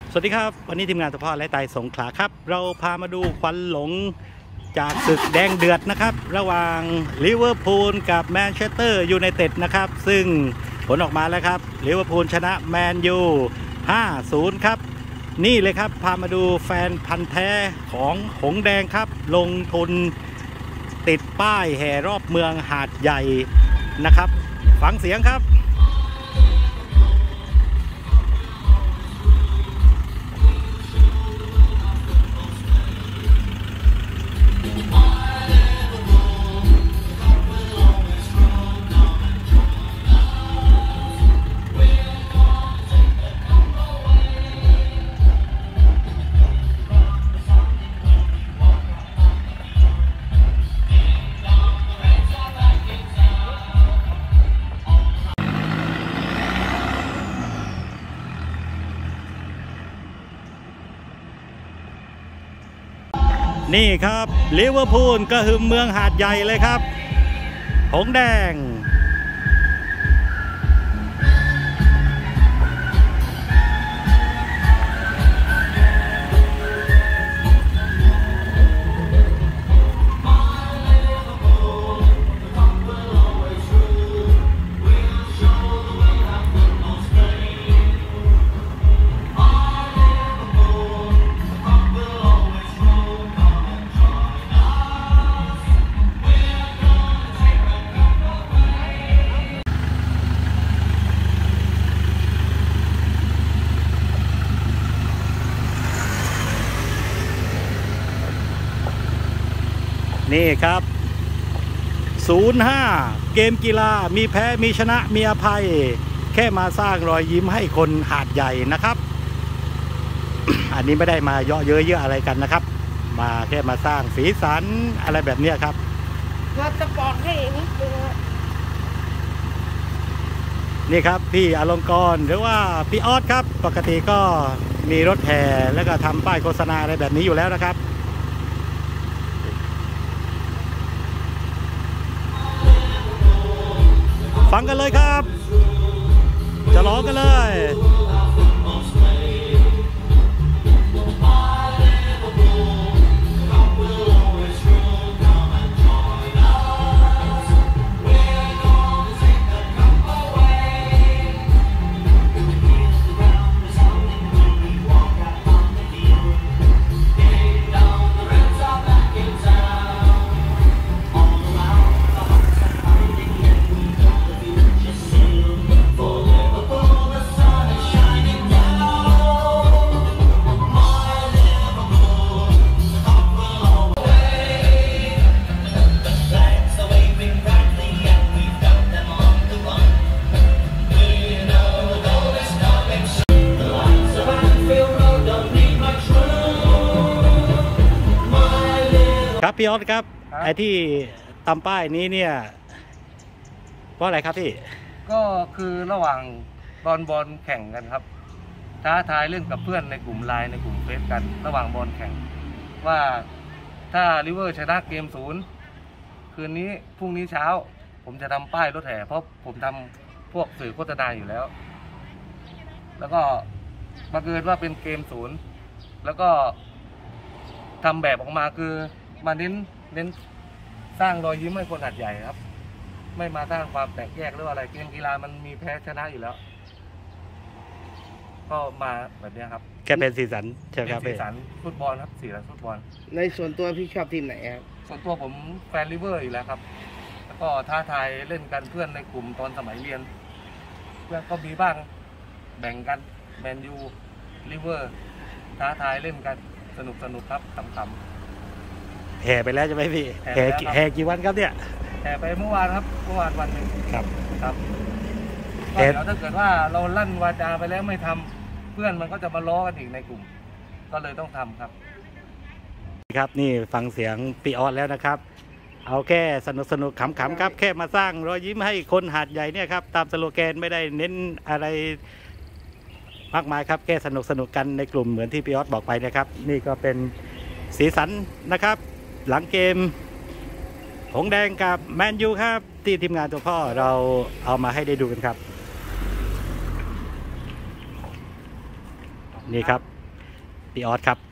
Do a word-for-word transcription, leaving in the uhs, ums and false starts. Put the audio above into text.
สวัสดีครับวันนี้ทีมงานตัวพ่อและไต่สงขลาครับเราพามาดูควันหลงจากศึกแดงเดือดนะครับระหว่างลิเวอร์พูลกับแมนเชสเตอร์ยูไนเต็ดนะครับซึ่งผลออกมาแล้วครับลิเวอร์พูลชนะแมนยู ห้าศูนย์ ครับนี่เลยครับพามาดูแฟนพันธุ์แท้ของหงแดงครับลงทุนติดป้ายแห่รอบเมืองหาดใหญ่นะครับฟังเสียงครับนี่ครับลิเวอร์พูลก็คือเมืองหาดใหญ่เลยครับหงแดงนี่ครับ ศูนย์ห้า เกมกีฬามีแพ้มีชนะมีอภัยแค่มาสร้างรอยยิ้มให้คนหาดใหญ่นะครับ อันนี้ไม่ได้มาเยาะเย้ยเยอะอะไรกันนะครับมาแค่มาสร้างสีสันอะไรแบบนี้ครับเราจะบอกให้นิดนึงนี่ครับพี่อลงกรณ์หรือว่าพี่ออสครับปกติก็มีรถแห่แล้วก็ทำป้ายโฆษณาอะไรแบบนี้อยู่แล้วนะครับฟังกันเลยครับจะร้องกันเลยครับพี่ออสครับไอ้ที่ตำป้ายนี้เนี่ยเพราะอะไรครับพี่ก็คือระหว่างบอลบอลแข่งกันครับท้าทายเล่นกับเพื่อนในกลุ่มไลน์ในกลุ่มเฟซกันระหว่างบอลแข่งว่าถ้าลิเวอร์ชนะเกมศูนย์คืนนี้พรุ่งนี้เช้าผมจะทำป้ายรถแห่เพราะผมทำพวกสื่อโฆษณาอยู่แล้วแล้วก็บังเอิญว่าเป็นเกมศูนย์แล้วก็ทำแบบออกมาคือมาเน้นเน้นสร้างรอยยิ้มให้คนหาดใหญ่ครับไม่มาสร้างความแตกแยกหรืออะไรเกมกีฬามันมีแพ้ชนะอยู่แล้วก็มาแบบนี้ครับแค่เป็นสีสันใช่ครับเป็นสีสันฟุตบอลครับสีสันฟุตบอลในส่วนตัวพี่ชอบทีมไหนครับส่วนตัวผมแฟนลิเวอร์อยู่แล้วครับแล้วก็ท้าทายเล่นกันเพื่อนในกลุ่มตอนสมัยเรียนเพื่อนก็มีบ้างแบ่งกันแมนยูลิเวอร์ท้าทายเล่นกันสนุกสนุกครับขำๆแห่ไปแล้วใช่ไหมพี่แห่แห่กี่วันครับเนี่ยแห่ไปเมื่อวานครับเมื่อวานวันหนึ่งครับครับเดี๋ยวถ้าเกิดว่าเราลั่นวาจาไปแล้วไม่ทำเพื่อนมันก็จะมาล้อกันอีกในกลุ่มก็เลยต้องทำครับครับนี่ฟังเสียงพี่ออสแล้วนะครับเอาแค่สนุกสนุกขำๆครับแค่มาสร้างรอยยิ้มให้คนหาดใหญ่เนี่ยครับตามสโลแกนไม่ได้เน้นอะไรมากมายครับแค่สนุกสนุกกันในกลุ่มเหมือนที่พี่ออสบอกไปนะครับนี่ก็เป็นสีสันนะครับหลังเกมหงแดงกับแมนยูครับที่ทีมงานตัวพ่อเราเอามาให้ได้ดูกันครับนี่ครับพี่ออสครับ